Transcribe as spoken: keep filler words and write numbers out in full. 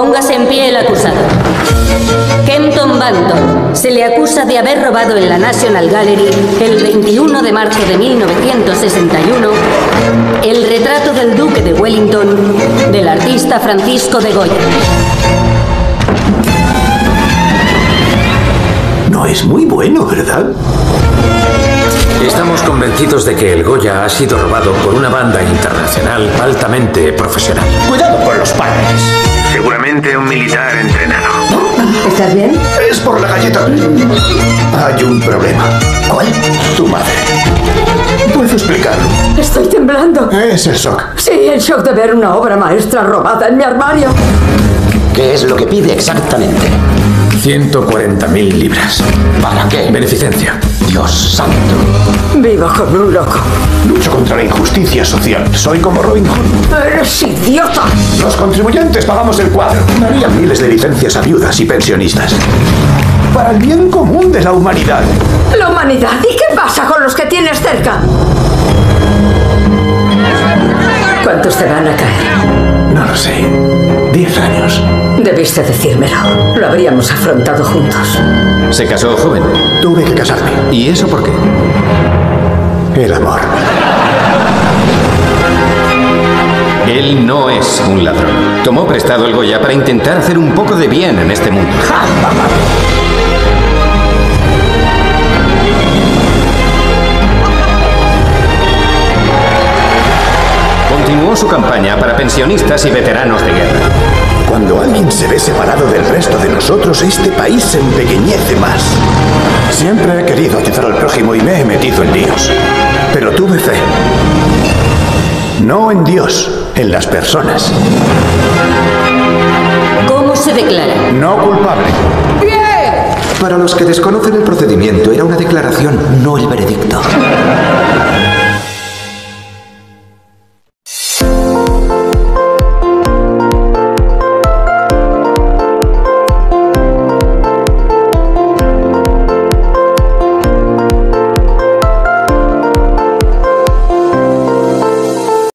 Póngase en pie el acusado. Kenton Banton se le acusa de haber robado en la National Gallery el veintiuno de marzo de mil novecientos sesenta y uno el retrato del Duque de Wellington del artista Francisco de Goya. No es muy bueno, ¿verdad? Estamos convencidos de que el Goya ha sido robado por una banda internacional altamente profesional. Cuidado con los padres. Seguramente un militar entrenado. ¿Estás bien? Es por la galleta. Hay un problema. ¿Cuál? Tu madre. ¿Puedo explicarlo? Estoy temblando. Es el shock. Sí, el shock de ver una obra maestra robada en mi armario. ¿Qué es lo que pide exactamente? ciento cuarenta mil libras. ¿Para qué? Beneficencia. Dios santo. Vivo con un loco. Lucho contra la injusticia social. Soy como Robin Hood. ¡Eres idiota! Los contribuyentes pagamos el cuadro. Darían miles de licencias a viudas y pensionistas. Para el bien común de la humanidad. ¿La humanidad? ¿Y qué pasa con los que tienes cerca? ¿Cuántos te van a caer? No lo sé. Diez años. Debiste decírmelo. Lo habríamos afrontado juntos. ¿Se casó joven? Tuve que casarme. ¿Y eso por qué? El amor. Él no es un ladrón. Tomó prestado el Goya para intentar hacer un poco de bien en este mundo. Continuó su campaña para pensionistas y veteranos de guerra. Cuando alguien se ve separado del resto de nosotros, este país se empequeñece más. Siempre he querido ayudar al prójimo y me he metido en líos. Pero tuve fe. No en Dios, en las personas. ¿Cómo se declara? No culpable. Para los que desconocen el procedimiento, era una declaración, no el veredicto.